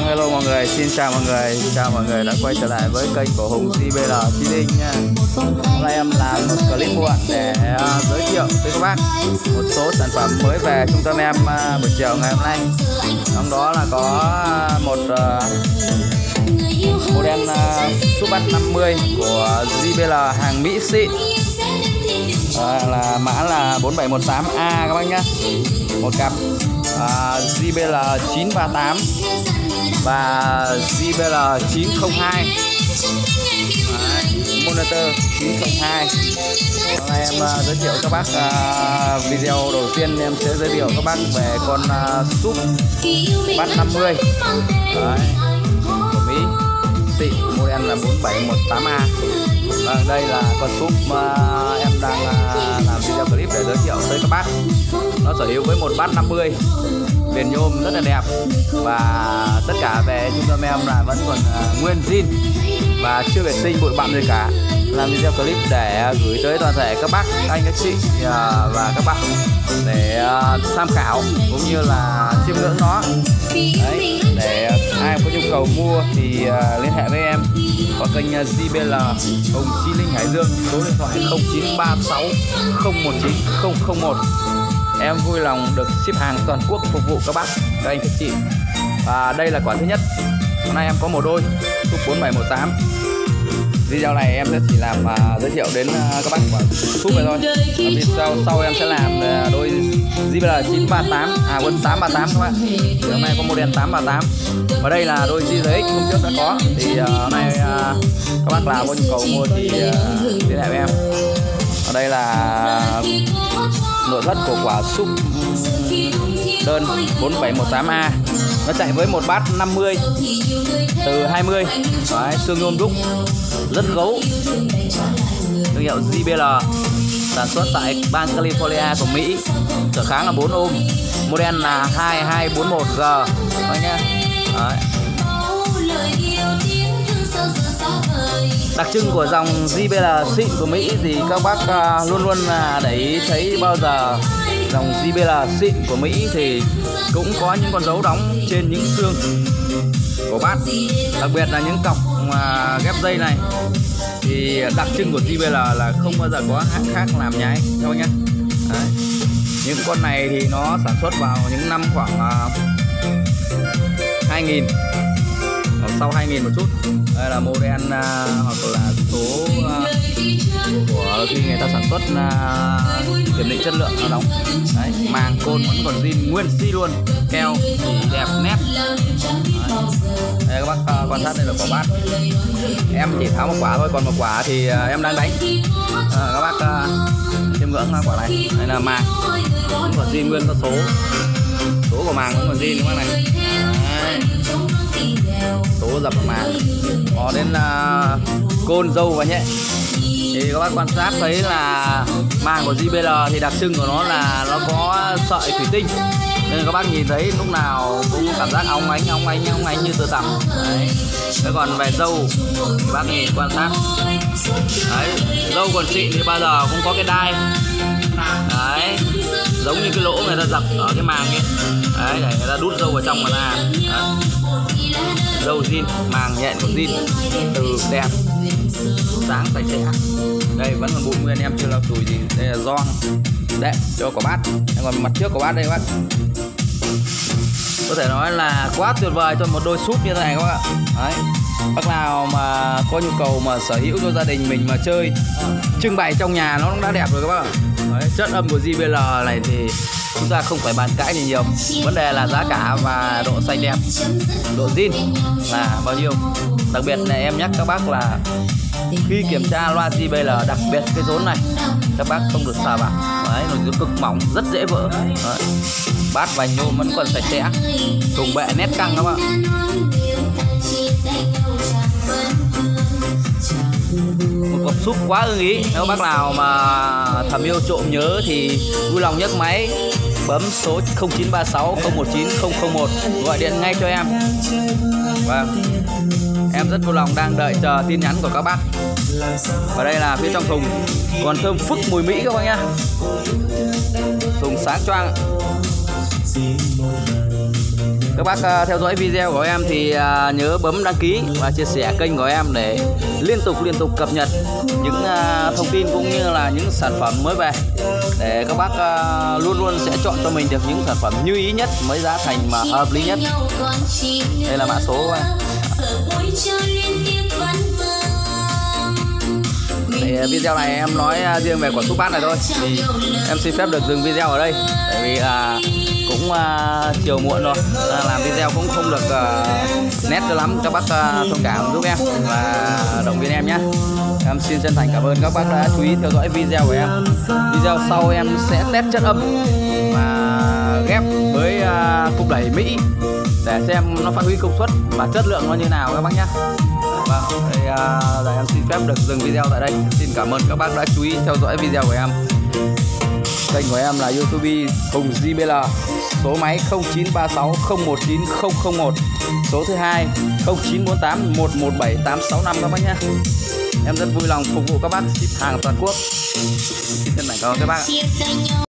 Vâng, hello mọi người, xin chào mọi người đã quay trở lại với kênh của Hùng JBL Chí Linh nha. Hôm nay em làm một clip muộn để giới thiệu tới các bác một số sản phẩm mới về trung tâm em buổi chiều ngày hôm nay. Trong đó là có một model Subat 50 của JBL hàng Mỹ xịn, là mã là 4718A các bác nhé. Một cặp JBL 938 và JBL 902. Monitor 902. Hôm nay em giới thiệu các bác video đầu tiên em sẽ giới thiệu các bác về con Subat 50 của Mỹ xịn, model là 4718A. Và đây là con súp mà em đang làm video clip để giới thiệu tới các bác. Nó sở hữu với một bát 50, viền nhôm rất là đẹp, và tất cả về trung tâm em là vẫn còn nguyên zin và chưa vệ sinh bụi bặm gì cả. Làm video clip để gửi tới toàn thể các bác, các anh, các chị và các bạn để tham khảo cũng như là chiêm ngưỡng nó. Đấy, để ai có nhu cầu mua thì liên hệ với em qua kênh JBL Hùng Chí Linh Hải Dương, số điện thoại 0936 019 001. Em vui lòng được ship hàng toàn quốc phục vụ các bác, các anh, các chị. Và đây là quả thứ nhất. Hôm nay em có một đôi Súp 4718. Video này em sẽ chỉ làm giới thiệu đến các bác quả Súp này thôi. Video sau em sẽ làm đôi JBL 938, quên 838 các bạn. Thì hôm nay có model 838. Và đây là đôi JRX hôm trước đã có. Thì hôm nay các bác nào có nhu cầu mua thì liên hệ với em. Ở đây là nội thất của quả Súp đơn 4718A. Nó chạy với một bát 50 từ 20. Đấy, xương nhôm đúc rất gấu, thương hiệu JBL, sản xuất tại bang California của Mỹ, trở kháng là 4 ohm, model là 2241G các nhá. Đấy. Đặc trưng của dòng JBL xịn của Mỹ thì các bác luôn luôn để ý thấy bao giờ dòng JBL xịn của Mỹ thì cũng có những con dấu đóng trên những xương của bát, đặc biệt là những cọc ghép dây này. Thì đặc trưng của JBL là không bao giờ có hãng khác làm nhái các bác nhé. Đấy. Những con này thì nó sản xuất vào những năm khoảng 2000, hoặc sau 2000 một chút. Đây là model hoặc là số của khi người ta sản xuất kiểm định chất lượng nó đóng. Đấy, màng côn vẫn còn zin nguyên si luôn, keo thì đẹp nét. Đây các bác quan sát, đây là quả bát. Em chỉ tháo một quả thôi, còn một quả thì em đang đánh. Các bác chiêm ngưỡng quả này. Đây là màng vẫn còn zin nguyên, có số của màng vẫn còn zin các bác này. Đấy. Số dập vào màng. Có đến côn, dâu và nhẹ. Thì các bác quan sát thấy là màng của JBL thì đặc trưng của nó là nó có sợi thủy tinh, nên các bác nhìn thấy lúc nào cũng cảm giác óng ánh như tơ tằm. Đấy. Thế còn về dâu thì bác nhìn quan sát. Đấy, dâu còn xịn thì bao giờ cũng có cái đai. Đấy, giống như cái lỗ người ta dập ở cái màng ấy. Đấy, để người ta đút dâu vào trong mà ra. Đấy. Dâu zin, màng nhện của zin, từ đẹp, sáng sạch sẽ. Đây vẫn còn bụi nguyên, em chưa lau chùi gì. Đây là gioăng đẹp cho quả bát. Còn mặt trước của bát đây các bác, có thể nói là quá tuyệt vời cho một đôi súp như thế này các bác ạ. Đấy, bác nào mà có nhu cầu mà sở hữu cho gia đình mình mà chơi trưng bày trong nhà nó cũng đã đẹp rồi các bác ạ. Đấy, chất âm của JBL này thì chúng ta không phải bàn cãi gì nhiều, vấn đề là giá cả và độ xanh đẹp, độ zin là bao nhiêu. Đặc biệt này em nhắc các bác là khi kiểm tra loa JBL, đặc biệt cái rốn này các bác không được sờ vào. Đấy, nó cực mỏng, rất dễ vỡ. Đấy. Bát vành nhôm vẫn còn sạch sẽ, thùng bệ nét căng các bạn. Một cặp súp quá ưng ý. Nếu bác nào mà thầm yêu trộm nhớ thì vui lòng nhấc máy bấm số 0936 019 001 gọi điện ngay cho em. Vâng, em rất vui lòng đang đợi chờ tin nhắn của các bác. Và đây là phía trong thùng còn thơm phức mùi Mỹ các bác nhá. Thùng sáng choang. Các bác theo dõi video của em thì nhớ bấm đăng ký và chia sẻ kênh của em để liên tục cập nhật những thông tin cũng như là những sản phẩm mới về, để các bác luôn sẽ chọn cho mình được những sản phẩm như ý nhất, với giá thành mà hợp lý nhất. Đây là mã số. Thì video này em nói riêng về quả súp bát này thôi, thì em xin phép được dừng video ở đây, tại vì cũng chiều muộn rồi, làm video cũng không được nét cho lắm. Các bác thông cảm giúp em và động viên em nhé. Em xin chân thành cảm ơn các bác đã chú ý theo dõi video của em. Video sau em sẽ test chất âm và ghép với cục đẩy Mỹ để xem nó phát huy công suất và chất lượng nó như nào các bác nhé. Vâng, đây là em xin phép được dừng video tại đây. Xin cảm ơn các bác đã chú ý theo dõi video của em. Kênh của em là YouTube Hùng JBL, số máy 0936019001, số thứ hai 0948117865 các bác nhé. Em rất vui lòng phục vụ các bác ship hàng toàn quốc. Xin chân thành cảm ơn các bác.